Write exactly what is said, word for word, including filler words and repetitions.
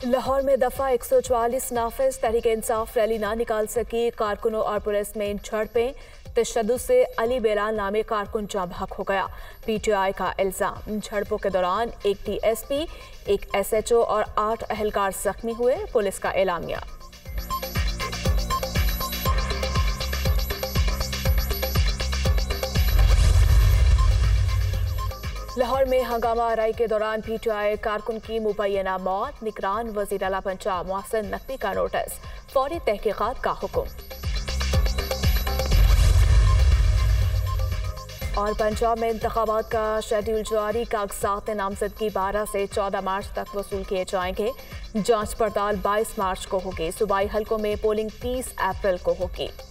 लाहौर में दफा एक सौ चवालीस नाफिज तहरीक इंसाफ रैली ना निकाल सकी। कारकुनों और पुलिस में झड़पें, तशद्दुद से अली बेराल नामे कारकुन जाँ बहक हो गया। पीटीआई का इल्जाम, झड़पों के दौरान एक डीएसपी, एक एसएचओ और आठ अहलकार जख्मी हुए। पुलिस का एलामिया। लाहौर में हंगामा आराई के दौरान पीटीआई कारकुन की मुबैना मौत। निगरान वजीर आला पंजाब मोहसिन नकवी का नोटिस, फौरी तहकीकात का हुक्म। और पंजाब में इंतखाबात का शेड्यूल जारी। कागजात नामजदगी बारह से चौदह मार्च तक वसूल किए जाएंगे। जांच पड़ताल बाईस मार्च को होगी। सूबाई हलकों में पोलिंग तीस अप्रैल को होगी।